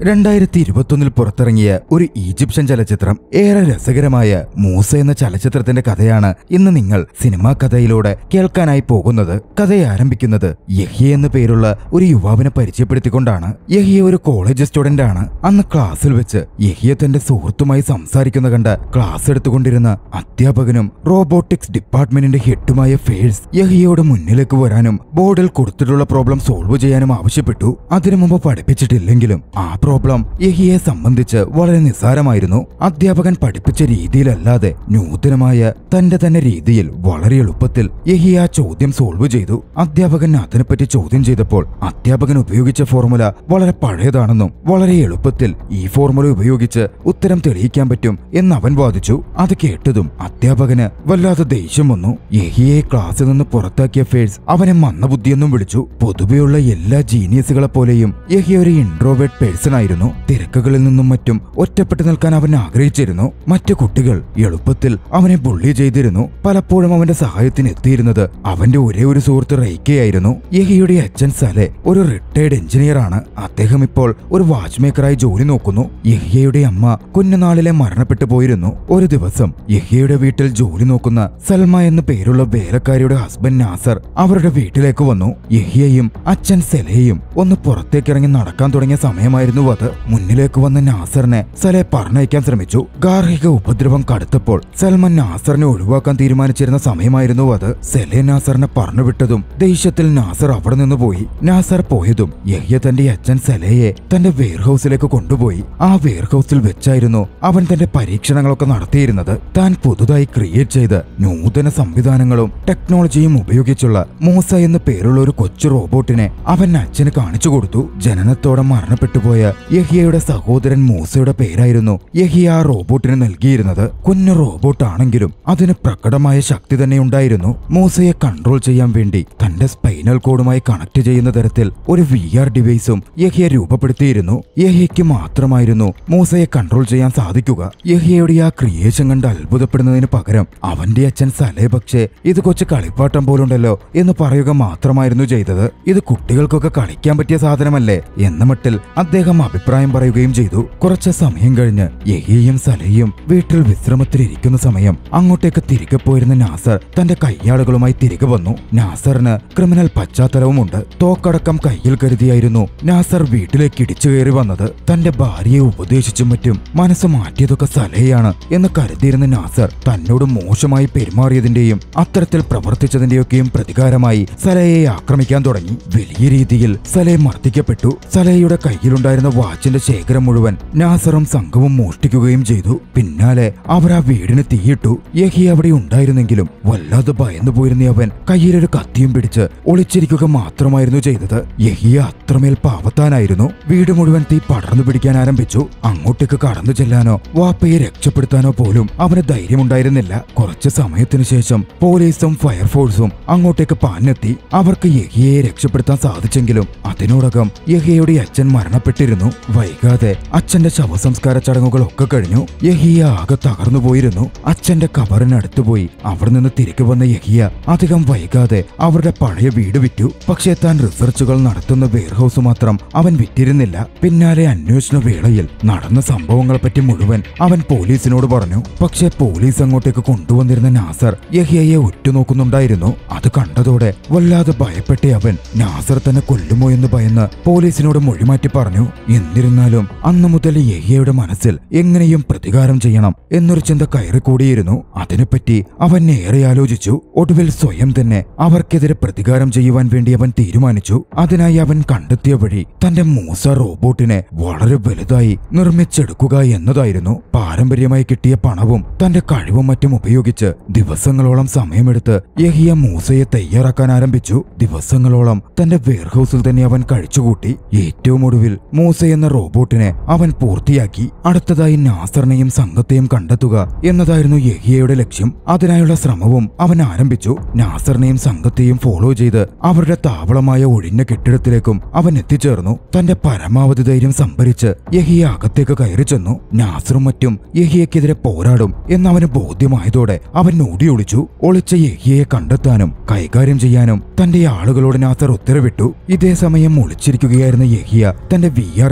2021 പുറത്തിറങ്ങിയ ഒരു ഈജിപ്ഷ്യൻ ചലച്ചിത്രം. ഏറെ രസകരമായ മൂസ എന്ന ചലച്ചിത്രത്തിന്റെ കഥയാണ് ഇന്ന് നിങ്ങൾ സിനിമാ കഥയിലൂടെ കേൾക്കാനായി പോകുന്നത്. കഥ ആരംഭിക്കുന്നത് യഹിയ എന്ന പേരുള്ള ഒരു യുവാവിനെ പരിചയപ്പെടുത്തിക്കൊണ്ടാണ്. യഹിയ ഒരു കോളേജ് സ്റ്റുഡന്റ് ആണ്. അന്ന് ക്ലാസ്സിൽ വെച്ച് യഹിയ തന്റെ സുഹൃത്തുമായി സംസാരിക്കുന്ന കണ്ട ക്ലാസ് എടുത്തുകൊണ്ടിരുന്ന അധ്യാപകനും റോബോട്ടിക്സ് ഡിപ്പാർട്ട്മെന്റിന്റെ ഹെഡുമായ ഫേഴ്സ് യഹിയയുടെ മുന്നിലേക്ക് വരാനും ബോർഡിൽ കൊടുത്തിട്ടുള്ള പ്രോബ്ലം സോൾവ് ചെയ്യാനും ആവശ്യപ്പെട്ടു. അതിനു മുമ്പ് പഠിപ്പിച്ചിട്ടില്ലെങ്കിലും ആ പ്രോബ്ലം യഹിയെ സംബന്ധിച്ച് വളരെ നിസ്സാരമായിരുന്നു. അധ്യാപകൻ പഠിപ്പിച്ച രീതിയിലല്ലാതെ നൂതനമായ തന്റെ തന്നെ രീതിയിൽ വളരെ എളുപ്പത്തിൽ യഹിയ ആ ചോദ്യം സോൾവ് ചെയ്തു. അധ്യാപകൻ അതിനെപ്പറ്റി ചോദ്യം ചെയ്തപ്പോൾ അധ്യാപകൻ ഉപയോഗിച്ച ഫോർമുല വളരെ പഴയതാണെന്നും വളരെ എളുപ്പത്തിൽ ഈ ഫോർമുല ഉപയോഗിച്ച് ഉത്തരം തെളിയിക്കാൻ പറ്റും എന്ന് അവൻ വാദിച്ചു. അത് കേട്ടതും അധ്യാപകന് വല്ലാതെ ദേഷ്യം വന്നു. യഹിയെ ക്ലാസ്സിൽ നിന്ന് പുറത്താക്കിയ ഫേഴ്സ് അവനെ മന്ദബുദ്ധിയെന്നും വിളിച്ചു. പൊതുവെയുള്ള എല്ലാ ജീനിയസുകളെ പോലെയും യഹിയ ഒരു ഇൻട്രോവേർട്ട് പേഴ്സൺ ആയിരുന്നു. തിരക്കുകളിൽ നിന്നും മറ്റും ഒറ്റപ്പെട്ടു നിൽക്കാൻ അവൻ ആഗ്രഹിച്ചിരുന്നു. മറ്റു കുട്ടികൾ എളുപ്പത്തിൽ അവനെ ബുള്ളി ചെയ്തിരുന്നു. പലപ്പോഴും അവന്റെ സഹായത്തിന് എത്തിയിരുന്നത് അവന്റെ ഒരേ ഒരു സുഹൃത്ത് റൈക്കയായിരുന്നു. യഹിയുടെ അച്ഛൻ സലെ ഒരു റിട്ടയർഡ് എഞ്ചിനീയർ ആണ്. അദ്ദേഹം ഇപ്പോൾ ഒരു വാച്ച് മേക്കറായി ജോലി നോക്കുന്നു. യഹിയയുടെ അമ്മ കുഞ്ഞുനാളിലെ മരണപ്പെട്ടു പോയിരുന്നു. ഒരു ദിവസം യഹിയയുടെ വീട്ടിൽ ജോലി നോക്കുന്ന സൽമ എന്ന പേരുള്ള വേലക്കാരിയുടെ ഹസ്ബൻഡ് നാസർ അവരുടെ വീട്ടിലേക്ക് വന്നു. യഹിയയും അച്ഛൻ സെലയും ഒന്ന് പുറത്തേക്കിറങ്ങി നടക്കാൻ തുടങ്ങിയ സമയമായിരുന്നു അത്. മുന്നിലേക്ക് വന്ന നാസറിനെ സലെ പറഞ്ഞയക്കാൻ ശ്രമിച്ചു. ഗാർഹിക ഉപദ്രവം കടുത്തപ്പോൾ സൽമാൻ നാസറിനെ ഒഴിവാക്കാൻ തീരുമാനിച്ചിരുന്ന സമയമായിരുന്നു അത്. സെലെ നാസറിനെ പറഞ്ഞുവിട്ടതും ദേഷ്യത്തിൽ നാസർ അവിടെ നിന്ന് പോയി. നാസർ പോയതും യഹിയ തന്റെ അച്ഛൻ സെലയെ തന്റെ വെയർഹൌസിലേക്ക് കൊണ്ടുപോയി. ആ വെയർഹൌസിൽ വെച്ചായിരുന്നു അവൻ തന്റെ പരീക്ഷണങ്ങളൊക്കെ നടത്തിയിരുന്നത്. താൻ പുതുതായി ക്രിയേറ്റ് ചെയ്ത നൂതന സംവിധാനങ്ങളും ടെക്നോളജിയും ഉപയോഗിച്ചുള്ള മൂസ എന്ന പേരുള്ള ഒരു കൊച്ചു റോബോട്ടിനെ അവൻ അച്ഛന് കാണിച്ചു കൊടുത്തു. ജനനത്തോടെ മരണപ്പെട്ടുപോയ യഹിയയുടെ സഹോദരൻ മൂസയുടെ പേരായിരുന്നു യഹിയ ആ റോബോട്ടിന് നൽകിയിരുന്നത്. കുഞ്ഞു റോബോട്ട് ആണെങ്കിലും അതിന് പ്രകടമായ ശക്തി തന്നെ ഉണ്ടായിരുന്നു. മൂസയെ കൺട്രോൾ ചെയ്യാൻ വേണ്ടി തന്റെ സ്പൈനൽ കോഡുമായി കണക്ട് ചെയ്യുന്ന തരത്തിൽ ഒരു VR ഡിവൈസും യഹിയ രൂപപ്പെടുത്തിയിരുന്നു. യഹിയയ്ക്ക് മാത്രമായിരുന്നു മൂസയെ കൺട്രോൾ ചെയ്യാൻ സാധിക്കുക. യഹിയയുടെ ആ ക്രിയേഷൻ കണ്ട് അത്ഭുതപ്പെടുന്നതിന് പകരം അവന്റെ അച്ഛൻ സലെ പക്ഷേ ഇത് കൊച്ചു കളിപ്പാട്ടം പോലുണ്ടല്ലോ എന്ന് പറയുക മാത്രമായിരുന്നു ചെയ്തത്. ഇത് കുട്ടികൾക്കൊക്കെ കളിക്കാൻ പറ്റിയ സാധനമല്ലേ എന്ന മട്ടിൽ അദ്ദേഹം അഭിപ്രായം പറയുകയും ചെയ്തു. കുറച്ച് സമയം കഴിഞ്ഞ് യഹിയയും സലയും വീട്ടിൽ വിശ്രമത്തിലിരിക്കുന്ന സമയം അങ്ങോട്ടേക്ക് തിരികെ പോയിരുന്ന നാസർ തന്റെ കയ്യാളുകളുമായി തിരികെ വന്നു. നാസറിന് ക്രിമിനൽ പശ്ചാത്തലവുമുണ്ട്. തോക്കടക്കം കയ്യിൽ കരുതിയായിരുന്നു നാസർ വീട്ടിലേക്ക് ഇടിച്ചു കയറി വന്നത്. തന്റെ ഭാര്യയെ ഉപദേശിച്ചും മറ്റും മനസ്സ് മാറ്റിയതൊക്കെ സലയാണ് എന്ന് കരുതിയിരുന്ന നാസർ തന്നോട് മോശമായി പെരുമാറിയതിന്റെയും അത്തരത്തിൽ പ്രവർത്തിച്ചതിന്റെയൊക്കെയും പ്രതികാരമായി സലയെ ആക്രമിക്കാൻ തുടങ്ങി. വലിയ രീതിയിൽ സലെ മർദ്ദിക്കപ്പെട്ടു. സലയുടെ കയ്യിലുണ്ടായിരുന്ന വാച്ചിന്റെ ശേഖരം മുഴുവൻ നാസറും സംഘവും മോഷ്ടിക്കുകയും ചെയ്തു. പിന്നാലെ അവർ ആ വീടിന് തീയിട്ടു. യഹിയ അവിടെ ഉണ്ടായിരുന്നെങ്കിലും വല്ലാതെ ഭയന്നു പോയിരുന്ന അവൻ കയ്യിലൊരു കത്തിയും പിടിച്ച് ഒളിച്ചിരിക്കുക മാത്രമായിരുന്നു ചെയ്തത്. യഹിയ അത്രമേൽ പാവത്താനായിരുന്നു. വീട് മുഴുവൻ തീ പടർന്നു പിടിക്കാൻ ആരംഭിച്ചു. അങ്ങോട്ടേക്ക് കടന്നു ചെല്ലാനോ വാപ്പയെ രക്ഷപ്പെടുത്താനോ പോലും അവന് ധൈര്യമുണ്ടായിരുന്നില്ല. കുറച്ചു സമയത്തിനു ശേഷം പോലീസും ഫയർഫോഴ്സും അങ്ങോട്ടേക്ക് പാഞ്ഞെത്തി. അവർക്ക് യഹിയയെ രക്ഷപ്പെടുത്താൻ സാധിച്ചെങ്കിലും അതിനോടകം യഹിയയുടെ അച്ഛൻ മരണപ്പെട്ടിരുന്നു. വൈകാതെ അച്ഛന്റെ ശവസംസ്കാര ചടങ്ങുകളൊക്കെ കഴിഞ്ഞു. യഹിയ ആകെ തകർന്നു പോയിരുന്നു. അച്ഛന്റെ കബറിനടുത്ത് പോയി അവിടെ നിന്ന് തിരികെ വന്ന യഹിയ അധികം വൈകാതെ അവരുടെ പഴയ വീട് വിറ്റു. പക്ഷേ താൻ റിസർച്ചുകൾ നടത്തുന്ന വെയർഹൌസ് മാത്രം അവൻ വിറ്റിരുന്നില്ല. പിന്നാലെ അന്വേഷണ വേളയിൽ നടന്ന സംഭവങ്ങളെപ്പറ്റി മുഴുവൻ അവൻ പോലീസിനോട് പറഞ്ഞു. പക്ഷേ പോലീസ് അങ്ങോട്ടേക്ക് കൊണ്ടുവന്നിരുന്ന നാസർ യഹിയയെ ഉറ്റുനോക്കുന്നുണ്ടായിരുന്നു. അത് കണ്ടതോടെ വല്ലാതെ ഭയപ്പെട്ട അവൻ നാസർ തന്നെ കൊല്ലുമോ എന്ന് ഭയന്ന് പോലീസിനോട് മൊഴിമാറ്റി പറഞ്ഞു. എന്നിരുന്നാലും അന്നു മുതൽ യഹിയയുടെ മനസ്സിൽ എങ്ങനെയും പ്രതികാരം ചെയ്യണം എന്നൊരു ചിന്ത കയറിക്കൂടിയിരുന്നു. അതിനെപ്പറ്റി അവൻ ഏറെ ആലോചിച്ചു. ഒടുവിൽ സ്വയം തന്നെ അവർക്കെതിരെ പ്രതികാരം ചെയ്യുവാൻ വേണ്ടി അവൻ തീരുമാനിച്ചു. അതിനായി അവൻ കണ്ടെത്തിയ വഴി തന്റെ മൂസ റോബോട്ടിനെ വളരെ വലുതായി നിർമ്മിച്ചെടുക്കുക എന്നതായിരുന്നു. പാരമ്പര്യമായി കിട്ടിയ പണവും തന്റെ കഴിവും മറ്റും ഉപയോഗിച്ച് ദിവസങ്ങളോളം സമയമെടുത്ത് യഹിയ മൂസയെ തയ്യാറാക്കാൻ ആരംഭിച്ചു. ദിവസങ്ങളോളം തന്റെ വെയർഹൌസിൽ തന്നെ അവൻ കഴിച്ചുകൂട്ടി. ഏറ്റവും ഒടുവിൽ മൂസ എന്ന റോബോട്ടിനെ അവൻ പൂർത്തിയാക്കി. അടുത്തതായി നാസറിനെയും സംഘത്തെയും കണ്ടെത്തുക എന്നതായിരുന്നു യഹിയയുടെ ലക്ഷ്യം. അതിനായുള്ള ശ്രമവും അവൻ ആരംഭിച്ചു. നാസറിനെയും സംഘത്തെയും ഫോളോ ചെയ്ത് അവരുടെ താവളമായ ഒഴിഞ്ഞ കെട്ടിടത്തിലേക്കും അവൻ എത്തിച്ചേർന്നു. തന്റെ പരമാവധി ധൈര്യം സംഭരിച്ച് യഹിയ അകത്തേക്ക് കയറി ചെന്നു. നാസറും മറ്റും യഹിയക്കെതിരെ പോരാടും എന്നവന് ബോധ്യമായതോടെ അവൻ ഓടിയൊളിച്ചു. ഒളിച്ച യഹിയയെ കണ്ടെത്താനും കൈകാര്യം ചെയ്യാനും തന്റെ ആളുകളോട് നാസർ ഉത്തരവിട്ടു. ഇതേ സമയം ഒളിച്ചിരിക്കുകയായിരുന്ന യഹിയ തന്റെ VR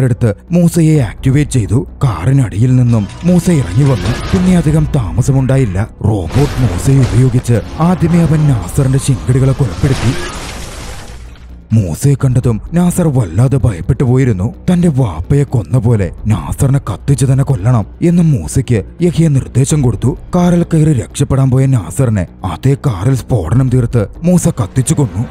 എടുത്ത് മൂസയെ ആക്ടിവേറ്റ് ചെയ്തു. കാറിനടിയിൽ നിന്നും മൂസ ഇറങ്ങി വന്നു. പിന്നെ അധികം താമസമുണ്ടായില്ല. റോബോട്ട് മൂസയെ ഉപയോഗിച്ച് ആദ്യമേ അവൻ നാസറിന്റെ ശിങ്കടികളെ കൊലപ്പെടുത്തി. മൂസയെ കണ്ടതും നാസർ വല്ലാതെ ഭയപ്പെട്ടു പോയിരുന്നു. തന്റെ വാപ്പയെ കൊന്ന പോലെ നാസറിനെ കത്തിച്ച് തന്നെ കൊല്ലണം എന്ന് മൂസയ്ക്ക് യഹിയ നിർദ്ദേശം കൊടുത്തു. കാറിൽ കയറി രക്ഷപ്പെടാൻ പോയ നാസറിനെ അതേ കാറിൽ സ്ഫോടനം തീർത്ത് മൂസ കത്തിച്ചു കൊന്നു.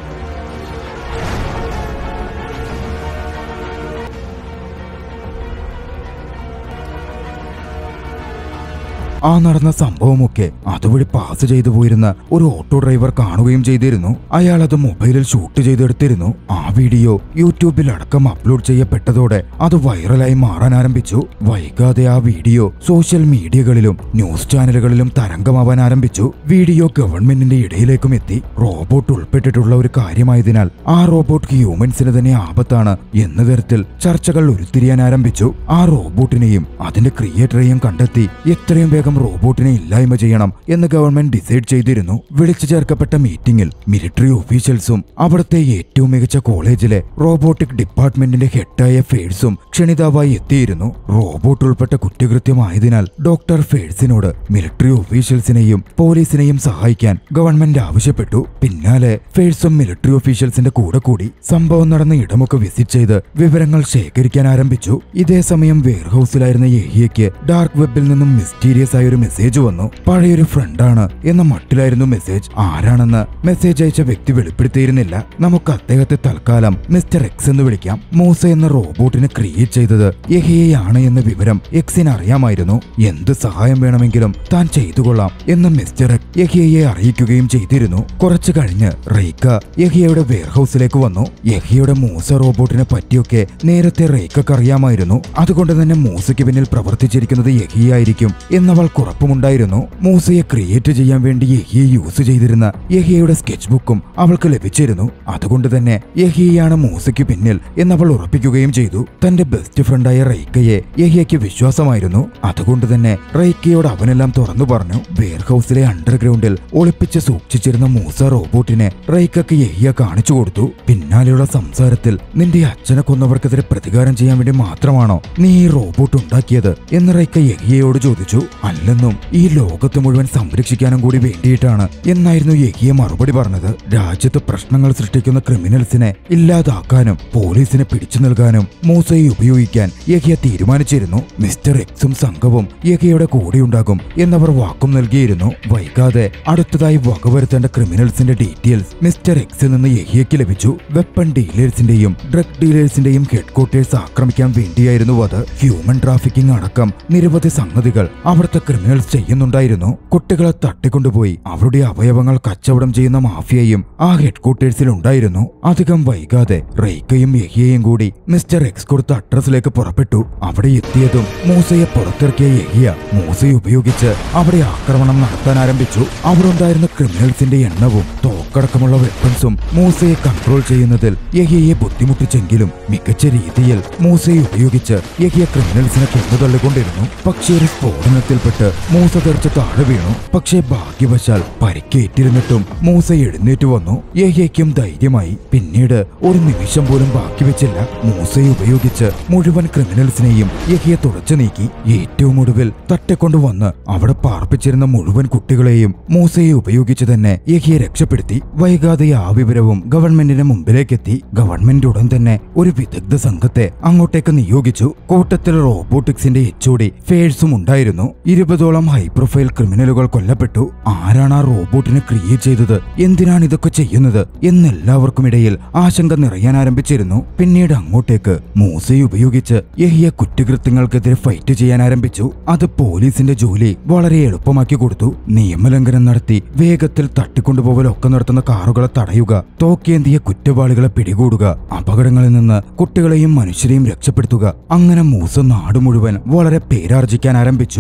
ആ നടന്ന സംഭവമൊക്കെ അതുവഴി പാസ് ചെയ്തു പോയിരുന്ന ഒരു ഓട്ടോ ഡ്രൈവർ കാണുകയും ചെയ്തിരുന്നു. അയാൾ അത് മൊബൈലിൽ ഷൂട്ട് ചെയ്തെടുത്തിരുന്നു. ആ വീഡിയോ യൂട്യൂബിൽ അടക്കം അപ്ലോഡ് ചെയ്യപ്പെട്ടതോടെ അത് വൈറലായി മാറാൻ ആരംഭിച്ചു. വൈകാതെ ആ വീഡിയോ സോഷ്യൽ മീഡിയകളിലും ന്യൂസ് ചാനലുകളിലും തരംഗമാവാൻ ആരംഭിച്ചു. വീഡിയോ ഗവൺമെന്റിന്റെ ഇടയിലേക്കും എത്തി. റോബോട്ട് ഉൾപ്പെട്ടിട്ടുള്ള ഒരു കാര്യമായതിനാൽ ആ റോബോട്ട് ഹ്യൂമൻസിന് തന്നെ ആപത്താണ് എന്ന തരത്തിൽ ചർച്ചകൾ ഉരുത്തിരിയാൻ ആരംഭിച്ചു. ആ റോബോട്ടിനെയും അതിന്റെ ക്രിയേറ്ററെയും കണ്ടെത്തി എത്രയും വേഗം റോബോട്ടിനെ ഇല്ലായ്മ ചെയ്യണം എന്ന് ഗവൺമെന്റ് ഡിസൈഡ് ചെയ്തിരുന്നു. വിളിച്ചു ചേർക്കപ്പെട്ട മീറ്റിംഗിൽ മിലിറ്ററി ഓഫീഷ്യൽസും അവിടുത്തെ ഏറ്റവും മികച്ച കോളേജിലെ റോബോട്ടിക് ഡിപ്പാർട്ട്മെന്റിന്റെ ഹെഡായ ഫേഴ്സും ക്ഷണിതാവായി എത്തിയിരുന്നു. റോബോട്ട് ഉൾപ്പെട്ട കുറ്റകൃത്യമായതിനാൽ ഡോക്ടർ ഫേഴ്സിനോട് മിലിറ്ററി ഓഫീഷ്യൽസിനെയും പോലീസിനെയും സഹായിക്കാൻ ഗവൺമെന്റ് ആവശ്യപ്പെട്ടു. പിന്നാലെ ഫേഴ്സും മിലിറ്ററി ഓഫീഷ്യൽസിന്റെ കൂടെ കൂടി സംഭവം നടന്ന ഇടമൊക്കെ വിസിറ്റ് ചെയ്ത് വിവരങ്ങൾ ശേഖരിക്കാൻ ആരംഭിച്ചു. ഇതേ സമയം വെയർഹൌസിലായിരുന്ന യഹിയയ്ക്ക് ഡാർക്ക് വെബിൽ നിന്നും മിസ്റ്റീരിയസ് ഒരു മെസ്സേജ് വന്നു. പഴയൊരു ഫ്രണ്ടാണ് എന്ന മട്ടിലായിരുന്നു മെസ്സേജ്. ആരാണെന്ന് മെസ്സേജ് അയച്ച വ്യക്തി വെളിപ്പെടുത്തിയിരുന്നില്ല. നമുക്ക് അദ്ദേഹത്തെ തൽക്കാലം മിസ്റ്റർ എക്സ് എന്ന് വിളിക്കാം. മൂസ എന്ന റോബോട്ടിനെ ക്രിയേറ്റ് ചെയ്തത് യഹിയയാണ് എന്ന വിവരം എക്സിന് അറിയാമായിരുന്നു. എന്ത് സഹായം വേണമെങ്കിലും താൻ ചെയ്തുകൊള്ളാം എന്ന് മിസ്റ്റർ എക്സ് യഹിയയെ അറിയിക്കുകയും ചെയ്തിരുന്നു. കുറച്ചു കഴിഞ്ഞ് റെയ്ക്ക യഹിയയുടെ വെയർഹൌസിലേക്ക് വന്നു. യഹിയയുടെ മൂസ റോബോട്ടിനെ പറ്റിയൊക്കെ നേരത്തെ റെയ്ക്കക്ക് അറിയാമായിരുന്നു. അതുകൊണ്ട് തന്നെ മൂസയ്ക്ക് പിന്നിൽ പ്രവർത്തിച്ചിരിക്കുന്നത് യഹിയായിരിക്കും എന്നവൾ ഉറപ്പുമുണ്ടായിരുന്നു. മൂസയെ ക്രിയേറ്റ് ചെയ്യാൻ വേണ്ടി യഹിയെ യൂസ് ചെയ്തിരുന്ന യഹിയയുടെ സ്കെച്ച് ബുക്കും അവൾക്ക് ലഭിച്ചിരുന്നു. അതുകൊണ്ട് തന്നെ യഹിയാണ് മൂസയ്ക്ക് പിന്നിൽ എന്നവൾ ഉറപ്പിക്കുകയും ചെയ്തു. തന്റെ ബെസ്റ്റ് ഫ്രണ്ടായ റെയ്ക്കയെ യഹിയയ്ക്ക് വിശ്വാസമായിരുന്നു. അതുകൊണ്ട് തന്നെ റെയ്ക്കയോട് അവനെല്ലാം തുറന്നു പറഞ്ഞു. വെയർഹൌസിലെ അണ്ടർഗ്രൗണ്ടിൽ ഒളിപ്പിച്ച് സൂക്ഷിച്ചിരുന്ന മൂസ റോബോട്ടിനെ റെയ്ക്കക്ക് യഹിയ കാണിച്ചു കൊടുത്തു. പിന്നാലെയുള്ള സംസാരത്തിൽ നിന്റെ അച്ഛനെ കൊന്നവർക്കെതിരെ പ്രതികാരം ചെയ്യാൻ വേണ്ടി മാത്രമാണോ നീ ഈ റോബോട്ട് ഉണ്ടാക്കിയത് എന്ന് റെയ്ക്ക യഹിയയോട് ചോദിച്ചു. അല്ലെന്നും ഈ ലോകത്ത് മുഴുവൻ സംരക്ഷിക്കാനും കൂടി വേണ്ടിയിട്ടാണ് എന്നായിരുന്നു യഹിയ മറുപടി പറഞ്ഞത്. രാജ്യത്ത് പ്രശ്നങ്ങൾ സൃഷ്ടിക്കുന്ന ക്രിമിനൽസിനെ ഇല്ലാതാക്കാനും പോലീസിനെ പിടിച്ചു നൽകാനും മൂസയെ ഉപയോഗിക്കാൻ യഹിയ തീരുമാനിച്ചിരുന്നു. മിസ്റ്റർ എക്സും സംഘവും യഹിയയുടെ കൂടെയുണ്ടാകും എന്നവർ വാക്കും നൽകിയിരുന്നു. വൈകാതെ അടുത്തതായി വകവരുത്തേണ്ട ക്രിമിനൽസിന്റെ ഡീറ്റെയിൽസ് മിസ്റ്റർ എക്സിൽ നിന്ന് യഹിയയ്ക്ക് ലഭിച്ചു. വെപ്പൺ ഡീലേഴ്സിന്റെയും ഡ്രഗ് ഡീലേഴ്സിന്റെയും ഹെഡ്ക്വാർട്ടേഴ്സ് ആക്രമിക്കാൻ വേണ്ടിയായിരുന്നു അത്. ഹ്യൂമൻ ട്രാഫിക്കിംഗ് അടക്കം നിരവധി സംഗതികൾ അവിടുത്തെ ക്രിമിനൽസ് ചെയ്യുന്നുണ്ടായിരുന്നു. കുട്ടികളെ തട്ടിക്കൊണ്ടുപോയി അവരുടെ അവയവങ്ങൾ കച്ചവടം ചെയ്യുന്ന മാഫിയയും ആ ഹെഡ്ക്വാർട്ടേഴ്സിൽ ഉണ്ടായിരുന്നു. അധികം വൈകാതെ റെയ്ക്കയും യഹിയയും കൂടി മിസ്റ്റർ എക്സ് കൊടുത്ത അഡ്രസ്സിലേക്ക് പുറപ്പെട്ടു. അവിടെ എത്തിയതും മൂസയെ പുറത്തിറക്കിയ യഹിയ മൂസയെ ഉപയോഗിച്ച് അവിടെ ആക്രമണം നടത്താൻ ആരംഭിച്ചു. അവിടെ ഉണ്ടായിരുന്ന ക്രിമിനൽസിന്റെ എണ്ണവും തോക്കടക്കമുള്ള വെപ്പൺസും മൂസയെ കൺട്രോൾ ചെയ്യുന്നതിൽ യഹിയയെ ബുദ്ധിമുട്ടിച്ചെങ്കിലും മികച്ച രീതിയിൽ മൂസയെ ഉപയോഗിച്ച് യഹിയ ക്രിമിനൽസിനെ കൊന്നുതള്ളിക്കൊണ്ടിരുന്നു. പക്ഷേ ഒരു സ്ഫോടനത്തിൽപ്പെട്ട് മൂസ തെറിച്ച് താഴെ വീണു. പക്ഷേ ഭാഗ്യവശാൽ പരിക്കേറ്റിരുന്നിട്ടും മൂസ എഴുന്നേറ്റ് വന്നു. യഹിയയ്ക്കും ധൈര്യമായി. പിന്നീട് ഒരു നിമിഷം പോലും ബാക്കി വെച്ചില്ല. മൂസയെ ഉപയോഗിച്ച് മുഴുവൻ ക്രിമിനൽസിനെയും യഹിയ തുടച്ചു നീക്കി. ഏറ്റവും ഒടുവിൽ തട്ടിക്കൊണ്ടുവന്ന് അവിടെ പാർപ്പിച്ചിരുന്ന മുഴുവൻ കുട്ടികളെയും മൂസയെ ഉപയോഗിച്ച് തന്നെ യഹിയെ രക്ഷപ്പെടുത്തി. വൈകാതെ ആ വിവരവും ഗവൺമെന്റിന് മുമ്പിലേക്കെത്തി. ഗവൺമെന്റ് ഉടൻ തന്നെ ഒരു വിദഗ്ധ സംഘത്തെ അങ്ങോട്ടേക്ക് നിയോഗിച്ചു. കൂട്ടത്തിൽ റോബോട്ടിക്സിന്റെ എച്ച്ഒഡി ഫേഴ്സും ഉണ്ടായിരുന്നു. 20ഓളം ഹൈ പ്രൊഫൈൽ ക്രിമിനലുകൾ കൊല്ലപ്പെട്ടു. ആരാണ് ആ റോബോട്ടിനെ ക്രിയേറ്റ് ചെയ്തത്, എന്തിനാണ് ഇതൊക്കെ ചെയ്യുന്നത് എന്നെല്ലാവർക്കും ഇടയിൽ ആശങ്ക നിറയാൻ ആരംഭിച്ചിരുന്നു. പിന്നീട് അങ്ങോട്ടേക്ക് മൂസയെ ഉപയോഗിച്ച് യഹിയ കുറ്റകൃത്യങ്ങൾക്കെതിരെ ഫൈറ്റ് ചെയ്യാൻ ആരംഭിച്ചു. അത് പോലീസിന്റെ ജോലി വളരെ എളുപ്പമാക്കി കൊടുത്തു. നിയമലംഘനം നടത്തി വേഗത്തിൽ തട്ടിക്കൊണ്ടുപോകലൊക്കെ നടത്തുന്ന കാറുകളെ തടയുക, തോക്കേന്തിയ കുറ്റവാളികളെ പിടികൂടുക, അപകടങ്ങളിൽ നിന്ന് കുട്ടികളെയും മനുഷ്യരെയും രക്ഷപ്പെടുത്തുക. അങ്ങനെ മൂസ നാട് മുഴുവൻ വളരെ പേരാർജിക്കാൻ ആരംഭിച്ചു. ഈ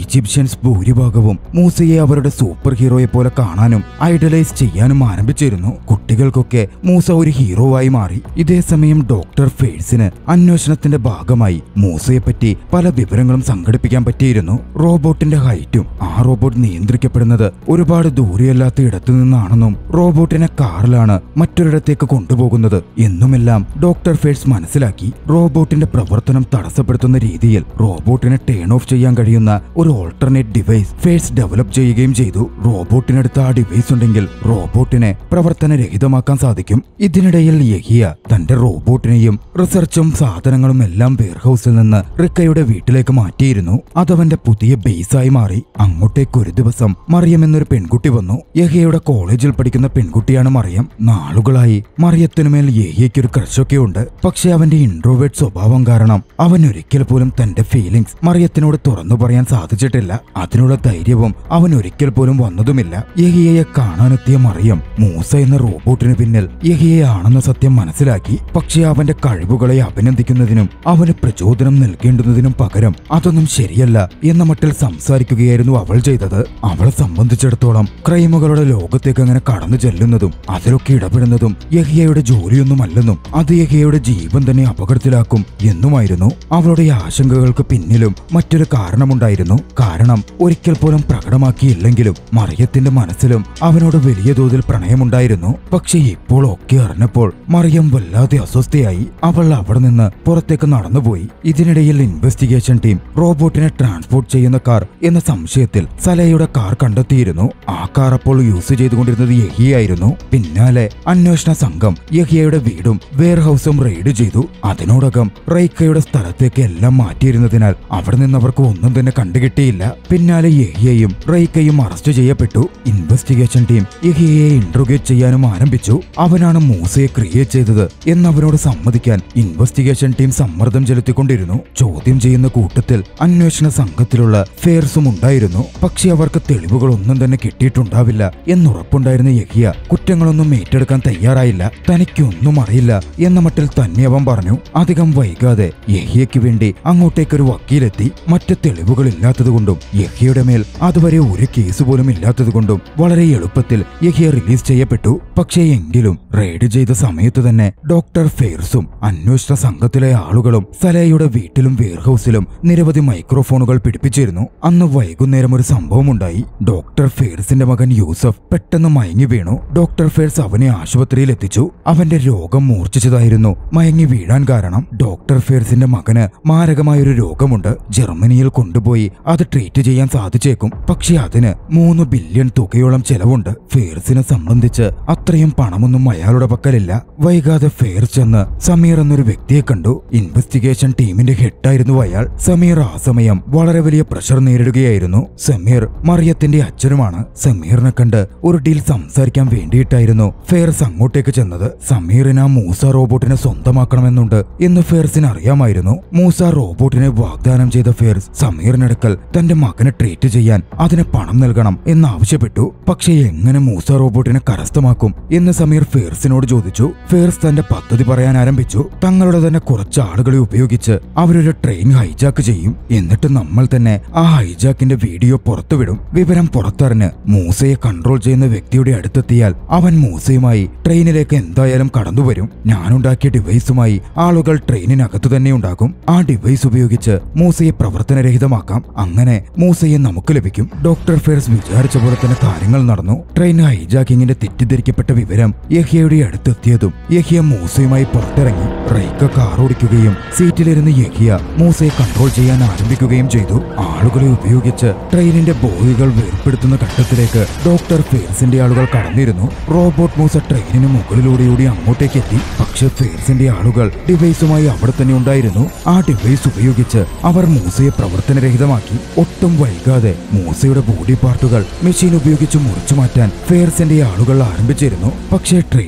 ഈജിപ്ഷ്യൻസ് ഭൂരിഭാഗവും മൂസയെ അവരുടെ സൂപ്പർ ഹീറോയെ പോലെ കാണാനും ഐഡലൈസ് ചെയ്യാനും ആരംഭിച്ചിരുന്നു. കുട്ടികൾക്കൊക്കെ മൂസ ഒരു ഹീറോ ആയി മാറി. ഇതേസമയം ഡോക്ടർ ഫേഴ്സിന് അന്വേഷണത്തിന്റെ ഭാഗമായി മൂസയെപ്പറ്റി പല വിവരങ്ങളും സംഘടിപ്പിക്കാൻ പറ്റിയിരുന്നു. റോബോട്ടിന്റെ ഹൈറ്റും ആ റോബോട്ട് നിയന്ത്രിക്കപ്പെടുന്നത് ഒരുപാട് ദൂരെയല്ലാത്ത ഇടത്തു നിന്നാണെന്നും റോബോട്ടിനെ കാറിലാണ് മറ്റൊരിടത്തേക്ക് കൊണ്ടുപോകുന്നത് എന്നുമെല്ലാം ഡോക്ടർ ഫേഴ്സ് മനസ്സിലാക്കി. റോബോട്ടിന്റെ പ്രവർത്തനം തടസ്സപ്പെടുത്തുന്ന രീതിയിൽ റോബോട്ടിനെ ടേൺ ഓഫ് ചെയ്യാൻ കഴിയുന്ന ഒരു ഓൾട്ടർനേറ്റ് ഡിവൈസ് ഫേഴ്സ് ഡെവലപ്പ് ചെയ്യുകയും ചെയ്തു. റോബോട്ടിനടുത്ത് ആ ഡിവൈസ് ഉണ്ടെങ്കിൽ റോബോട്ടിനെ പ്രവർത്തനരഹിതമാക്കാൻ സാധിക്കും. ഇതിനിടയിൽ യഹിയ തന്റെ റോബോട്ടിനെയും റിസർച്ചും സാധനങ്ങളും എല്ലാം വെയർഹൌസിൽ നിന്ന് റിക്കയുടെ വീട്ടിലേക്ക് മാറ്റിയിരുന്നു. അതവന്റെ പുതിയ ബേസായി മാറി. അങ്ങോട്ടേക്ക് ഒരു ദിവസം മറിയം എന്നൊരു പെൺകുട്ടി വന്നു. യഹിയയുടെ കോളേജിൽ പഠിക്കുന്ന പെൺകുട്ടിയാണ് മറിയം. നാളുകളായി മറിയത്തിനുമേൽ യഹിയയ്ക്കൊരു ക്രഷൊക്കെ ഉണ്ട്. പക്ഷെ അവന്റെ ഇൻട്രോവേർട്ട് സ്വഭാവം കാരണം അവൻ ഒരിക്കൽ പോലും തന്റെ ഫീലിംഗ്സ് മറിയത്തിനോട് തുറന്നു പറയാൻ സാധിച്ചിട്ടില്ല. അതിനുള്ള ധൈര്യവും അവൻ ഒരിക്കൽ പോലും വന്നതുമില്ല. യഹിയയെ കാണാനെത്തിയ മറിയം മൂസ എന്ന റോബോട്ടിന് പിന്നിൽ യഹിയയാണെന്ന സത്യം മനസ്സിലാക്കി. പക്ഷെ അവന്റെ കഴിവുകളെ അഭിനന്ദിക്കുന്നതിനും അവന് പ്രചോദനം നൽകേണ്ടുന്നതിനും പകരം അതൊന്നും ശരിയല്ല എന്ന മട്ടിൽ സംസാരിക്കുകയായിരുന്നു അവൾ ചെയ്തത്. അവളെ സംബന്ധിച്ചിടത്തോളം ക്രൈമുകളുടെ ലോകത്തേക്ക് അങ്ങനെ കടന്നു ചെല്ലുന്നതും അതിലൊക്കെ ഇടപെടുന്നതും യഹിയയുടെ ജോലിയൊന്നുമല്ലെന്നും അത് യഹിയയുടെ ജീവൻ തന്നെ അപകടത്തിലാക്കും എന്നുമായിരുന്നു. അവളുടെ ആശങ്കകൾക്ക് പിന്നിലും മറ്റൊരു കാരണമുണ്ടായിരുന്നു. കാരണം ഒരിക്കൽ പോലും പ്രകടമാക്കിയില്ലെങ്കിലും മറിയത്തിന്റെ മനസ്സിലും അവനോട് വലിയ തോതിൽ പ്രണയമുണ്ടായിരുന്നു. പക്ഷെ ഇപ്പോൾ ഒക്കെ അറിഞ്ഞപ്പോൾ മറിയം വല്ലാതെ അസ്വസ്ഥയായി. അവൾ അവിടെ നിന്ന് പുറത്തേക്ക് നടന്നുപോയി. ഇതിനിടയിൽ ഇൻവെസ്റ്റിഗേഷൻ ടീം റോബോട്ടിനെ ട്രാൻസ്പോർട്ട് ചെയ്യുന്ന കാർ എന്ന സംശയത്തിൽ സലയുടെ കാർ കണ്ടെത്തിയിരുന്നു. ആ കാർ അപ്പോൾ യൂസ് ചെയ്തുകൊണ്ടിരുന്നത് യഹിയായിരുന്നു. പിന്നാലെ അന്വേഷണ സംഘം യഹിയയുടെ വീടും വെയർഹൌസും റെയ്ഡ് ചെയ്തു. അതിനോടകം റൈക്കയുടെ സ്ഥലത്തേക്ക് എല്ലാം മാറ്റിയിരുന്നതിനാൽ അവിടെ നിന്ന് അവർക്ക് ഒന്നും തന്നെ കണ്ടുകിട്ടിയില്ല. പിന്നാലെ യഹിയയും റൈക്കയും അറസ്റ്റ് ചെയ്യപ്പെട്ടു. ഇൻവെസ്റ്റിഗേഷൻ ടീം യഹിയയെ ഇന്റർഗേറ്റ് ചെയ്യാനും ആരംഭിച്ചു. അവനാണ് മൂസയെ ക്രിയേറ്റ് ചെയ്തത് എന്നവനോട് സമ്മതിക്കാൻ ഇൻവെസ്റ്റിഗേഷൻ ടീം സമ്മർദ്ദം ചെലുത്തിക്കൊണ്ടിരുന്നു. ചോദ്യം ചെയ്യുന്ന കൂട്ടത്തിൽ അന്വേഷണ സംഘത്തിലുള്ള ഫേഴ്സും ഉണ്ടായിരുന്നു. പക്ഷെ അവർക്ക് തെളിവുകളൊന്നും തന്നെ കിട്ടിയിട്ടുണ്ടാവില്ല എന്നുറപ്പുണ്ടായിരുന്ന യഹിയ കുറ്റങ്ങളൊന്നും ഏറ്റെടുക്കാൻ തയ്യാറായില്ല. തനിക്കൊന്നും അറിയില്ല എന്ന മട്ടിൽ തന്നെ അവൻ പറഞ്ഞു. അധികം വൈകാതെ യഹിയയ്ക്ക് വേണ്ടി അങ്ങോട്ടേക്കൊരു വക്കീലെത്തി. മറ്റ് തെളിവുകളില്ലാത്തതുകൊണ്ടും യഹിയയുടെ മേൽ അതുവരെ ഒരു കേസ് പോലും ഇല്ലാത്തതുകൊണ്ടും വളരെ എളുപ്പത്തിൽ യഹിയ റിലീസ് ചെയ്യപ്പെട്ടു. പക്ഷേ എങ്കിലും റെയ്ഡ് ചെയ്ത സമയത്ത് തന്നെ ഡോക്ടർ ഫേഴ്സും അന്വേഷണ സംഘത്തിലെ ആളുകളും സലയുടെ വീട്ടിലും വെയർഹൌസിലും നിരവധി മൈക്രോഫോണുകൾ പിടിപ്പിച്ചിരുന്നു. അന്ന് വൈകുന്നേരം ഒരു സംഭവമുണ്ടായി. ഡോക്ടർ ഫേഴ്സിന്റെ മകൻ യൂസഫ് പെട്ടെന്ന് മയങ്ങി വീണു. ഡോക്ടർ ഫേഴ്സ് അവനെ ആശുപത്രിയിൽ എത്തിച്ചു. അവന്റെ രോഗം മൂർച്ഛിച്ചതായിരുന്നു മയങ്ങി വീഴാൻ കാരണം. ഡോക്ടർ ഫേഴ്സിന്റെ മകന് മാരകമായൊരു രോഗമുണ്ട്. ജർമ്മനിയിൽ കൊണ്ടുപോയി അത് ട്രീറ്റ് ചെയ്യാൻ സാധിച്ചേക്കും. പക്ഷെ അതിന് 3 ബില്യൺ തുകയോളം ചെലവുണ്ട്. ഫേഴ്സിനെ സംബന്ധിച്ച് അത്രയും പണമൊന്നും അയാളുടെ പക്കലില്ല. വൈകാതെ ഫേഴ്സ് ചെന്ന് സമീർ എന്നൊരു വ്യക്തിയെ കണ്ടു. ഇൻവെസ്റ്റിഗേഷൻ ടീമിന്റെ ഹെഡായിരുന്നു അയാൾ. സമീർ ആ സമയം വളരെ വലിയ പ്രഷർ നേരിടുകയായിരുന്നു. സമീർ മറിയത്തിന്റെ അച്ഛനുമാണ്. സമീറിനെ കണ്ട് ഒരു ഡീൽ സംസാരിക്കാൻ വേണ്ടിയിട്ടായിരുന്നു ഫേഴ്സ് അങ്ങോട്ടേക്ക് ചെന്നത്. സമീറിന് ആ മൂസ റോബോട്ടിനെ സ്വന്തമാക്കണമെന്നുണ്ട് എന്ന് ഫേഴ്സിന് അറിയാമായിരുന്നു. മൂസ റോബോട്ടിനെ വാഗ്ദാനം ചെയ്ത ഫേഴ്സ് സമീറിനടുക്കൽ തന്റെ മകനെ ട്രീറ്റ് ചെയ്യാൻ അതിന് പണം നൽകണം എന്നാവശ്യപ്പെട്ടു. പക്ഷേ എങ്ങനെ മൂസ റോബോട്ടിനെ കരസ്ഥമാക്കും എന്ന് സമീർ ഫേഴ്സിനോട് ചോദിച്ചു. ഫേഴ്സ് തന്റെ പദ്ധതി പറയാൻ ആരംഭിച്ചു. തങ്ങളുടെ തന്നെ കുറച്ച് ആളുകളെ ഉപയോഗിച്ച് അവരൊരു ട്രെയിൻ ഹൈജാക്ക് ചെയ്യും. എന്നിട്ട് നമ്മൾ തന്നെ ആ ഹൈജാക്കിന്റെ വീഡിയോ പുറത്തുവിടും. വിവരം പുറത്തറിഞ്ഞ് മൂസയെ കൺട്രോൾ ചെയ്യുന്ന വ്യക്തിയുടെ അടുത്തെത്തിയാൽ അവൻ മൂസയുമായി ട്രെയിനിലേക്ക് എന്തായാലും കടന്നുവരും. ഞാനുണ്ടാക്കിയ ഡിവൈസുമായി ആളുകൾ ട്രെയിനിനകത്തു തന്നെ ഉണ്ടാകും. ആ ഡിവൈസ് ഉപയോഗിച്ച് മൂസയെ പ്രവർത്തനരഹിതമാക്കാം. അങ്ങനെ മൂസയെ നമുക്ക് ലഭിക്കും. ഡോക്ടർ ഫേഴ്സ് വിചാരിച്ച പോലെ തന്നെ കാര്യങ്ങൾ നടന്നു. ട്രെയിൻ ഹൈജാക്കിങ്ങിന്റെ തെറ്റിദ്ധരിക്കപ്പെട്ട വിവരം യഹിയയുടെ അടുത്തെത്തിയതും യഹിയ മൂസയുമായി പുറത്തിറങ്ങി. റൈക്ക കാർ ഓടിക്കുകയും സീറ്റിലിരുന്ന് യഹിയ മൂസയെ കൺട്രോൾ ചെയ്യാൻ ആരംഭിക്കുകയും ചെയ്തു. ആളുകളെ ഉപയോഗിച്ച് ട്രെയിനിന്റെ ബോഗികൾ വേർപ്പെടുത്തുന്ന ഘട്ടത്തിലേക്ക് ഡോക്ടർ ഫേഴ്സിന്റെ ആളുകൾ കടന്നിരുന്നു. റോബോട്ട് മൂസ ട്രെയിനിന് മുകളിലൂടെ അങ്ങോട്ടേക്ക് എത്തി. പക്ഷെ ഫേഴ്സിന്റെ ആളുകൾ ഡിവൈസുമായി അവിടെ തന്നെ ഉണ്ടായിരുന്നു. ആ ഡിവൈസ് ഉപയോഗിച്ച് അവർ മൂസയെ പ്രവർത്തനരഹിതമാക്കി. ഒട്ടും വൈകാതെ മൂസയുടെ ബോഡി പാർട്ടുകൾ മെഷീൻ ഉപയോഗിച്ച് മുറിച്ചു മാറ്റാൻ ഫേഴ്സിന്റെ ആളുകൾ ആരംഭിച്ചിരുന്നു. പക്ഷേ ട്രെയിൻ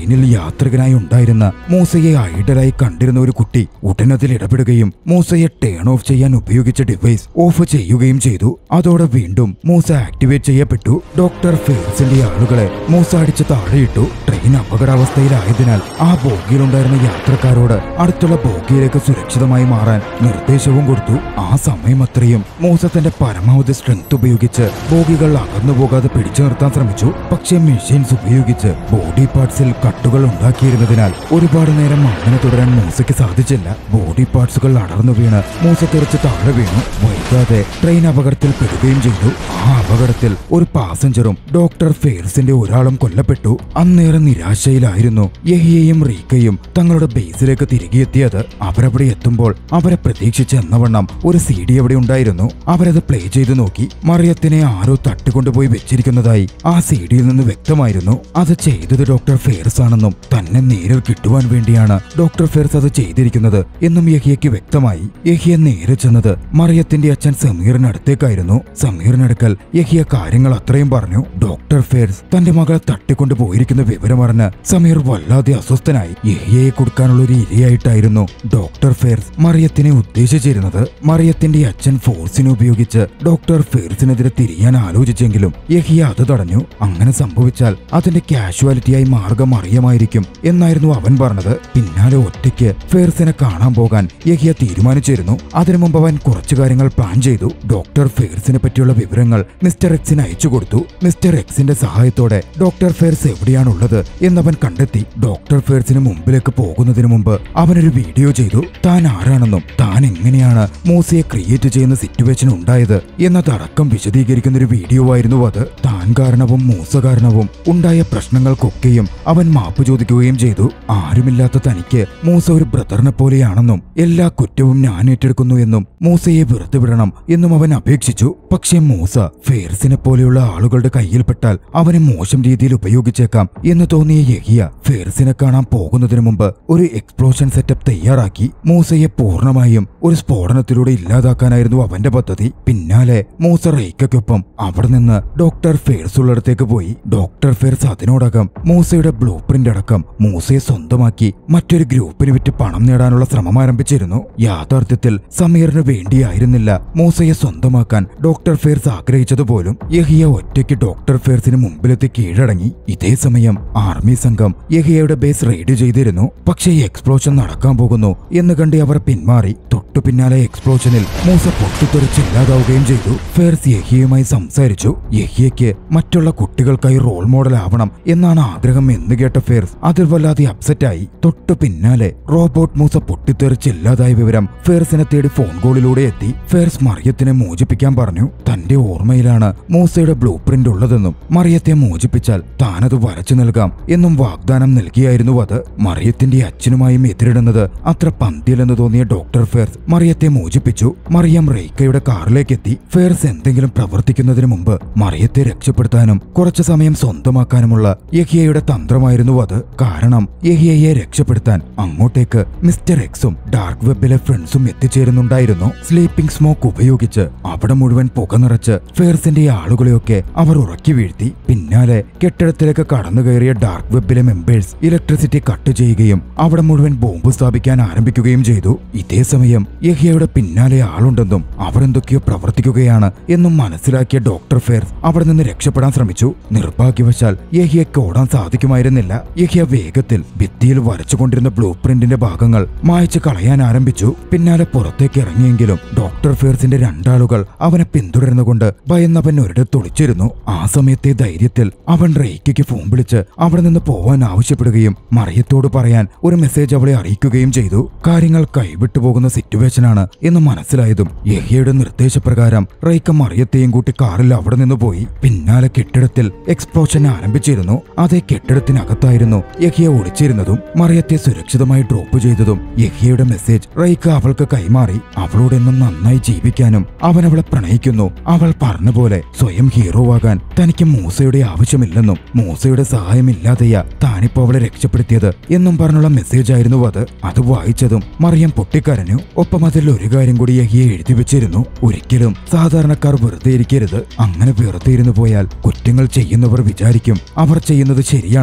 ട്രെയിനിൽ യാത്രികനായി ഉണ്ടായിരുന്ന മൂസയെ ഐഡലായി കണ്ടിരുന്ന ഒരു കുട്ടി ഉടനതിൽ ഇടപെടുകയും മൂസയെ ടേൺ ഓഫ് ചെയ്യാൻ ഉപയോഗിച്ച ഡിവൈസ് ഓഫ് ചെയ്യുകയും ചെയ്തു. അതോടെ വീണ്ടും മൂസ ആക്ടിവേറ്റ് ചെയ്യപ്പെട്ടു. ഡോക്ടർ ഫേഴ്സിന്റെ ആളുകളെ മൂസ അടിച്ച് താഴെയിട്ടു. ട്രെയിൻ അപകടാവസ്ഥയിലായതിനാൽ ആ ബോഗിയിലുണ്ടായിരുന്ന യാത്രക്കാരോട് അടുത്തുള്ള ബോഗിയിലേക്ക് സുരക്ഷിതമായി മാറാൻ നിർദ്ദേശവും കൊടുത്തു. ആ സമയം അത്രയും മൂസ തന്റെ പരമാവധി സ്ട്രെങ്ത് ഉപയോഗിച്ച് ബോഗികൾ അകന്നു പോകാതെ പിടിച്ചു നിർത്താൻ ശ്രമിച്ചു. പക്ഷേ മെഷീൻസ് ഉപയോഗിച്ച് ബോഡി പാർട്സിൽ കട്ടുകൾ ഉണ്ടാക്കിയിരുന്നതിനാൽ ഒരുപാട് നേരം അങ്ങനെ തുടരാൻ മൂസയ്ക്ക് സാധിച്ചില്ല. ബോഡി പാർട്സുകൾ അടർന്നു വീണ് മൂസ തെറിച്ച് താഴെ വീണു. വൈകാതെ ട്രെയിൻ അപകടത്തിൽ പെടുകയും ചെയ്തു. ആ അപകടത്തിൽ ഒരു പാസഞ്ചറും ഡോക്ടർ ഫേഴ്സിന്റെ ഒരാളും കൊല്ലപ്പെട്ടു. അന്നേറെ നിരാശയിലായിരുന്നു യഹിയയും റീക്കയും തങ്ങളുടെ ബേസിലേക്ക് തിരികെ എത്തിയത്. അവരവിടെ എത്തുമ്പോൾ അവരെ പ്രതീക്ഷിച്ച് എന്നവണ്ണം ഒരു CD അവിടെ ഉണ്ടായിരുന്നു. അവരത് പ്ലേ ചെയ്തു നോക്കി. മറിയത്തിനെ ആരോ തട്ടിക്കൊണ്ടുപോയി വെച്ചിരിക്കുന്നതായി ആ CDയിൽ നിന്ന് വ്യക്തമായിരുന്നു. അത് ചെയ്തത് ഡോക്ടർ ഫേഴ്സ് ആണെന്നും തന്നെ നേരിൽ കിട്ടുവാൻ വേണ്ടിയാണ് ഡോക്ടർ ഫേഴ്സ് അത് ചെയ്തിരിക്കുന്നത് എന്നും യഹിയയ്ക്ക് വ്യക്തമായി. യഹിയ നേരെ ചെന്നത് മറിയത്തിന്റെ അച്ഛൻ സമീറിനടുത്തേക്കായിരുന്നു. സമീറിനടുക്കൽ യഹിയ കാര്യങ്ങൾ അത്രയും പറഞ്ഞു. ഡോക്ടർ ഫേഴ്സ് തന്റെ മകളെ തട്ടിക്കൊണ്ടുപോയിരിക്കുന്ന വിവരമറിഞ്ഞ് സമീർ വല്ലാതെ അസ്വസ്ഥനായി. യഹിയയെ കൊടുക്കാനുള്ള ഒരു ഇരയായിട്ടായിരുന്നു ഡോക്ടർ ഫേഴ്സ് മറിയത്തിനെ ഉദ്ദേശിച്ചിരുന്നത്. മറിയത്തിന്റെ അച്ഛൻ ഫോഴ്സിനെ ഉപയോഗിച്ച് ഡോക്ടർ ഫേഴ്സിനെതിരെ തിരിയാൻ ആലോചിച്ചെങ്കിലും യഹിയ അത് തടഞ്ഞു. അങ്ങനെ സംഭവിച്ചാൽ അതിന്റെ കാഷ്വാലിറ്റിയായി മാർഗം മറിയമായിരിക്കും എന്നായിരുന്നു അവൻ പറഞ്ഞത്. പിന്നാലെ ഒറ്റയ്ക്ക് ഫേഴ്സിനെ കാണാൻ പോകാൻ യഹിയ തീരുമാനിച്ചിരുന്നു. അതിനു മുമ്പ് അവൻ കുറച്ചു കാര്യങ്ങൾ പ്ലാൻ ചെയ്തു. ഡോക്ടർ ഫേഴ്സിനെ പറ്റിയുള്ള വിവരങ്ങൾ മിസ്റ്റർ എക്സിന് അയച്ചു കൊടുത്തു. മിസ്റ്റർ എക്സിന്റെ സഹായത്തോടെ ഡോക്ടർ ഫേഴ്സ് എവിടെയാണുള്ളത് എന്നവൻ കണ്ടെത്തി. ഡോക്ടർ ഫേഴ്സിന് മുമ്പിലേക്ക് പോകുന്നതിന് മുമ്പ് അവനൊരു വീഡിയോ ചെയ്തു. താൻ ആരാണെന്നും താൻ എങ്ങനെയാണ് മൂസയെ ക്രിയേറ്റ് ചെയ്യുന്ന സിറ്റുവേഷൻ ഉണ്ടായത് എന്നതടക്കം വിശദീകരിക്കുന്ന ഒരു വീഡിയോ ആയിരുന്നു അത്. താൻ കാരണവും മൂസ കാരണവും ഉണ്ടായ പ്രശ്നങ്ങൾക്കൊക്കെയും അവൻ മാപ്പ് ചോദിക്കുകയും ചെയ്തു. ആരുമില്ലാത്ത തനിക്ക് മൂസ ഒരു ബ്രദറിനെ പോലെയാണെന്നും എല്ലാ കുറ്റവും ഞാൻ ഏറ്റെടുക്കുന്നു എന്നും മൂസയെ വെറുതെ വിടണം എന്നും അവൻ അപേക്ഷിച്ചു. പക്ഷേ മൂസ ഫേഴ്സിനെ പോലെയുള്ള ആളുകളുടെ കയ്യിൽപ്പെട്ടാൽ അവനെ മോശം രീതിയിൽ ഉപയോഗിച്ചേക്കാം എന്ന് തോന്നിയ യഹിയ ഫേഴ്സിനെ കാണാൻ പോകുന്നതിന് മുമ്പ് ഒരു എക്സ്പ്ലോഷൻ സെറ്റപ്പ് തയ്യാറാക്കി. മൂസയെ പൂർണ്ണമായും ഒരു സ്ഫോടനത്തിലൂടെ ഇല്ലാതാക്കാനായിരുന്നു അവന്റെ പദ്ധതി. പിന്നാലെ മൂസ റെയ്ക്കൊപ്പം അവിടെ നിന്ന് ഡോക്ടർ ഫേഴ്സ് ഉള്ളിടത്തേക്ക് പോയി. ഡോക്ടർ ഫേഴ്സ് അതിനോടകം മൂസയുടെ ബ്ലൂ പ്രിന്റ് അടക്കം മൂസയെ സ്വന്തമാക്കി മറ്റൊരു ഗ്രൂപ്പിന് വിറ്റ് പണം നേടാനുള്ള ശ്രമം ആരംഭിച്ചിരുന്നു. യാഥാർത്ഥ്യത്തിൽ സമീറിന് വേണ്ടിയായിരുന്നില്ല മൂസയെ സ്വന്തമാക്കാൻ ഡോക്ടർ ഫേഴ്സ് ആഗ്രഹിച്ചതുപോലും. യഹിയ ഒറ്റയ്ക്ക് ഡോക്ടർ ഫേഴ്സിന് മുമ്പിലെത്തി കീഴടങ്ങി. ഇതേ സമയം ആർമി സംഘം യഹിയയുടെ ബേസ് റെയ്ഡ് ചെയ്തിരുന്നു. പക്ഷേ എക്സ്പ്ലോഷൻ നടക്കാൻ പോകുന്നു എന്ന് കണ്ട് അവർ പിന്മാറി. തൊട്ടു പിന്നാലെ എക്സ്പ്ലോഷനിൽ മൂസ പൊട്ടിത്തെറിച്ചില്ലാതാവുകയും ചെയ്തു. ഫേഴ്സ് യഹിയയുമായി സംസാരിച്ചു. യഹിയയ്ക്ക് മറ്റുള്ള കുട്ടികൾക്കായി റോൾ മോഡൽ ആവണം എന്നാണ് ആഗ്രഹം എന്ന് കേട്ട ഫേഴ്സ് അതിൽ വല്ലാതെ അപ്സെറ്റായി. തൊട്ടു പിന്നാലെ റോബോട്ട് മൂസ പൊട്ടിത്തെറിച്ചില്ലാതായ വിവരം ഫേഴ്സിനെ തേടി ഫോൺ കോളിലൂടെ എത്തി. ഫേഴ്സ് മറിയത്തിനെ മോചിപ്പിക്കാൻ പറഞ്ഞു. തന്റെ ഓർമ്മയിലാണ് മൂസയുടെ ബ്ലൂ പ്രിന്റ് ഉള്ളതെന്നും മറിയത്തെ മോചിപ്പിച്ചാൽ താനത് വരച്ചു നൽകാം എന്നും വാഗ്ദാനം നൽകിയായിരുന്നു അത്. മറിയത്തിന്റെ അച്ഛനുമായും എതിരിടുന്നത് അത്ര പന്തിയിലെന്ന് തോന്നിയ ഡോക്ടർ ഫേഴ്സ് മറിയത്തെ മോചിപ്പിച്ചു. മറിയം റെയ്ക്കയുടെ കാറിലേക്കെത്തി. ഫേഴ്സ് എന്തെങ്കിലും പ്രവർത്തിക്കുന്നതിന് മുമ്പ് മറിയത്തെ രക്ഷപ്പെടുത്താനും കുറച്ചു സമയം സ്വന്തമാക്കാനുമുള്ള യഹിയയുടെ തന്ത്രമായിരുന്നു അത്. കാരണം യഹിയയെ രക്ഷപ്പെടുത്താൻ അങ്ങോട്ടേക്ക് മിസ്റ്റർ എക്സും ഡാർക്ക് വെബിലെ ഫ്രണ്ട്സും എത്തിച്ചേരുന്നുണ്ടായിരുന്നു. സ്ലീപ്പിംഗ് സ്മോക്ക് ഉപയോഗിച്ച് അവിടെ മുഴുവൻ പുക നിറച്ച് ഫേഴ്സിന്റെ ആളുകളെയൊക്കെ അവർ ഉറക്കി വീഴ്ത്തി. പിന്നാലെ കെട്ടിടത്തിലേക്ക് കടന്നു കയറിയ ഡാർക്ക് വെബിലെ മെമ്പേഴ്സ് ഇലക്ട്രിസിറ്റി കട്ട് ചെയ്യുകയും അവിടെ മുഴുവൻ ബോംബ് സ്ഥാപിക്കാൻ ആരംഭിക്കുകയും ചെയ്തു. ഇതേ സമയം യഹിയയുടെ പിന്നാലെ ആളുണ്ടെന്നും അവരെന്തൊക്കെയോ പ്രവർത്തിക്കുകയാണ് എന്നും മനസ്സിലാക്കിയ ഡോക്ടർ ഫേഴ്സ് അവിടെ നിന്ന് രക്ഷപ്പെടാൻ ശ്രമിച്ചു. നിർഭാഗ്യവശാൽ യഹിയയ്ക്ക് ഓടാൻ സാധിക്കുമായിരുന്നില്ല. യഹിയ വേഗത്തിൽ ഭിത്തിയിൽ വരച്ചുകൊണ്ടിരുന്ന ബ്ലൂ പ്രിന്റിന്റെ ഭാഗങ്ങൾ മായ്ച്ചു കളയാൻ ആരംഭിച്ചു. പിന്നാലെ പുറത്തേക്ക് ഇറങ്ങിയെങ്കിലും ഡോക്ടർ ഫേഴ്സിന്റെ രണ്ടാളുകൾ അവനെ പിന്തുടരുന്നുകൊണ്ട് ഭയന്നവൻ ഒരിടത്ത് ഒളിച്ചിരുന്നു. ആ സമയത്തെ ധൈര്യത്തിൽ അവൻ റെയ്ക്കയ്ക്ക് ഫോൺ വിളിച്ച് അവിടെ നിന്ന് പോവാൻ ആവശ്യപ്പെടുകയും മറിയത്തോട് പറയാൻ ഒരു മെസ്സേജ് അവളെ അറിയിക്കുകയും ചെയ്തു. കാര്യങ്ങൾ കൈവിട്ടു പോകുന്ന സിറ്റുവേഷനാണ് എന്ന് മനസ്സിലായതും യഹിയയുടെ നിർദ്ദേശപ്രകാരം റെയ്ക്ക മറിയത്തെയും കൂട്ടി കാറിൽ അവിടെ നിന്ന് പോയി. പിന്നാലെ കെട്ടിടത്തിൽ എക്സ്പ്ലോഷൻ ആരംഭിച്ചിരുന്നു. അതേ കെട്ടിടത്തിനകത്തായിരുന്നു യഹിയ ഒളിച്ചിരുന്നതും. മറിയത്തെ സുരക്ഷിതമായി ഡ്രോപ്പ് ചെയ്തതും യഹിയയുടെ മെസ്സേജ് റെയ്ക്ക അവൾക്ക് കൈമാറി. അവളോടെന്നും നന്നായി ജീവിക്കാനും അവൻ അവളെ പ്രണയിക്കുന്നു. അവൾ പറഞ്ഞ പോലെ സ്വയം ഹീറോ ആകാൻ തനിക്ക് മൂസയുടെ ആവശ്യമില്ലെന്നും മൂസയുടെ സഹായമില്ലാതെയാ താനിപ്പോ അവളെ രക്ഷപ്പെടുത്തിയത് എന്നും പറഞ്ഞുള്ള മെസ്സേജ് ആയിരുന്നു അത്. അത് വായിച്ചതും മറിയം പൊട്ടിക്കരഞ്ഞു. ഒപ്പം അതിൽ ഒരു കാര്യം കൂടി യഹിയെ എഴുതി വെച്ചിരുന്നു. ഒരിക്കലും സാധാരണക്കാർ വെറുതെ ഇരിക്കരുത്. അങ്ങനെ വെറുതെ ഇരുന്നു പോയാൽ കുറ്റങ്ങൾ ചെയ്യുന്നവർ വിചാരിക്കും അവർ ചെയ്യുന്നത് ശരിയാണെന്ന്.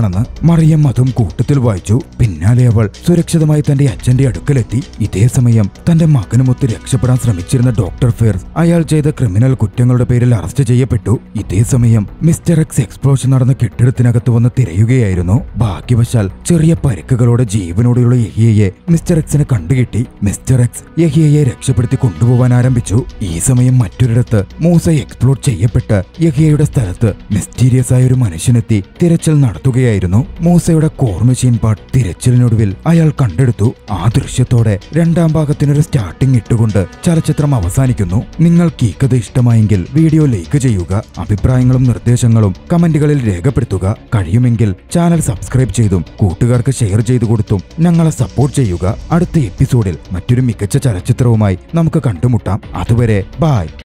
മറിയം അതും കൂട്ടത്തിൽ വായിച്ചു. പിന്നാലെ അവൾ സുരക്ഷിതമായി തന്റെ അച്ഛന്റെ അടുക്കലെത്തി. ഇതേ സമയം തന്റെ മകനുമൊത്ത് രക്ഷപ്പെടാൻ ശ്രമിച്ചിരുന്ന ഡോക്ടർ ഫെയർസ് അയാൾ ചെയ്ത ക്രിമിനൽ കുറ്റങ്ങളുടെ പേരിൽ അറസ്റ്റ് ചെയ്യപ്പെട്ടു. ഇതേ സമയം മിസ്റ്റർ എക്സ് എക്സ്പ്ലോഷൻ നടന്ന കെട്ടിടത്തിനകത്ത് വന്ന് തിരയുകയായിരുന്നു. ഭാഗ്യവശാൽ ചെറിയ പരിക്കുകളോടെ ജീവനോടെയുള്ള യഹിയയെ മിസ്റ്റർ എക്സിനെ കണ്ടുകിട്ടി. മിസ്റ്റർ എക്സ് യഹിയയെ രക്ഷപ്പെടുത്തി കൊണ്ടുപോകാൻ ആരംഭിച്ചു. ഈ സമയം മറ്റൊരിടത്ത് മൂസ എക്സ്പ്ലോർ ചെയ്യപ്പെട്ട് യഹിയയുടെ സ്ഥലത്ത് മിസ്റ്റീരിയസ് ആയ ഒരു മനുഷ്യനെത്തി തിരച്ചിൽ നടത്തുകയായിരുന്നു. മൂസയുടെ കോർ മെഷീൻ പാർട്ട് തിരച്ചിലിനൊടുവിൽ അയാൾ കണ്ടെടുത്തു. ആ ദൃശ്യത്തോടെ രണ്ടാം ഭാഗത്തിനൊരു സ്റ്റാർട്ടിംഗ് ഇട്ടുകൊണ്ട് ചലച്ചിത്രം അവസാനിക്കുന്നു. നിങ്ങൾക്ക് ഈ കഥ ഇഷ്ടമായെങ്കിൽ വീഡിയോ ലൈക്ക് ചെയ്യുക. അഭിപ്രായങ്ങളും നിർദ്ദേശങ്ങളും കമന്റുകളിൽ രേഖപ്പെടുത്തുക. കഴിയുമെങ്കിൽ ചാനൽ സബ്സ്ക്രൈബ് ചെയ്തും കൂട്ടുകാർക്ക് ഷെയർ ചെയ്തു കൊടുത്തും ഞങ്ങളെ സപ്പോർട്ട് ചെയ്യുക. അടുത്ത എപ്പിസോഡിൽ മറ്റൊരു മികച്ച ചലച്ചിത്രവുമായി നമുക്ക് കണ്ടുമുട്ടാം. അതുവരെ ബൈ.